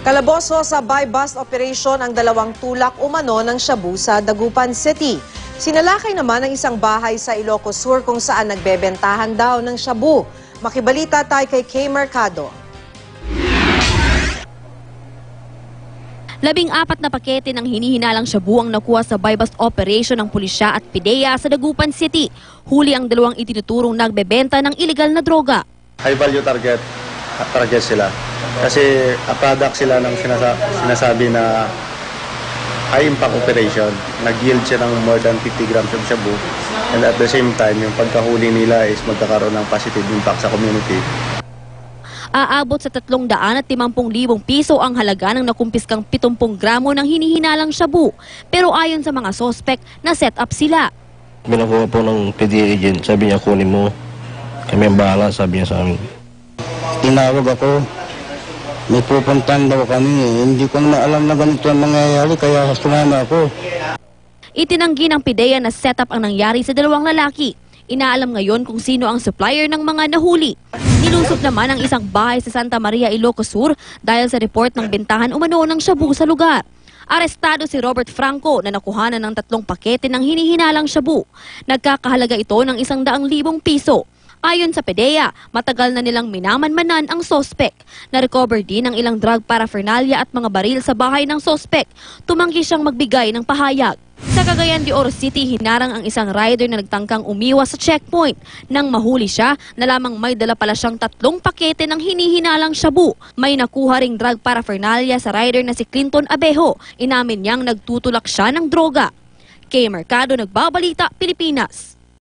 Kalaboso sa buy-bust operation ang dalawang tulak umano ng shabu sa Dagupan City. Sinalakay naman ang isang bahay sa Ilocos Sur kung saan nagbebentahan daw ng shabu. Makibalita tayo kay K. Mercado. 14 na pakete ng hinihinalang shabu ang nakuha sa buy-bust operation ng pulisya at PDEA sa Dagupan City. Huli ang dalawang itinuturong nagbebenta ng illegal na droga. High value target sila. Kasi a product sila ng sinasabi na high impact operation. Nag-yield siya ng more than 50 grams of shabu. And at the same time, yung pagkahuli nila is magkakaroon ng positive impact sa community. Aabot sa 350,000 piso ang halaga ng nakumpiskang 70 gramo ng hinihinalang shabu. Pero ayon sa mga sospek, na-set up sila. Binakuha po ng PDEA agent, sabi niya kunin mo. Kami ang bahala, sabi niya sa amin. Tinawag ako, may pupuntahan daw kami. Hindi ko na alam na ganito ang mangyayari, kaya sumama ako. Itinanggi ng PDEA na setup ang nangyari sa dalawang lalaki. Inaalam ngayon kung sino ang supplier ng mga nahuli. Nilusot naman ang isang bahay sa Santa Maria, Ilocos Sur dahil sa report ng bentahan umano ng shabu sa lugar. Arestado si Robert Franco na nakuhanan ng 3 pakete ng hinihinalang shabu. Nagkakahalaga ito ng 100,000 piso. Ayon sa PDEA, matagal na nilang minamanmanan ang sospek. Na-recover din ang ilang drug paraphernalia at mga baril sa bahay ng sospek. Tumanggi siyang magbigay ng pahayag. Sa Cagayan de Oro City, hinarang ang isang rider na nagtangkang umiwas sa checkpoint. Nang mahuli siya, nalamang may dala pala siyang 3 pakete ng hinihinalang shabu. May nakuha ring drug paraphernalia sa rider na si Clinton Abejo. Inamin niyang nagtutulak siya ng droga. K. Mercado, Nagbabalita, Pilipinas.